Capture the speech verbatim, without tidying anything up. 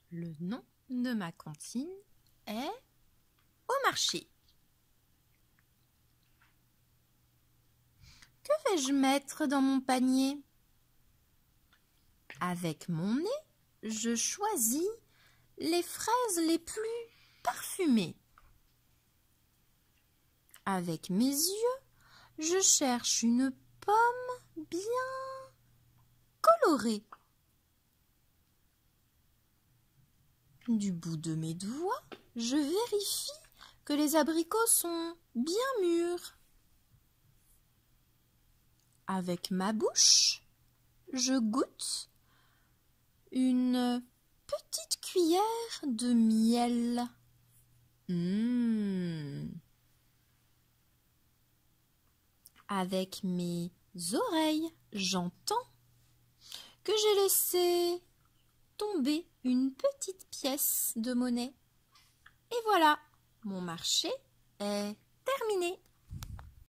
Le nom de ma cantine est Au marché. Que vais-je mettre dans mon panier? Avec mon nez, je choisis les fraises les plus parfumées. Avec mes yeux, je cherche une pomme bien colorée. Du bout de mes doigts, je vérifie que les abricots sont bien mûrs. Avec ma bouche, je goûte une petite cuillère de miel. Mmh. Avec mes oreilles, j'entends que j'ai laissé tomber une petite pièce de monnaie. Et voilà, mon marché est terminé.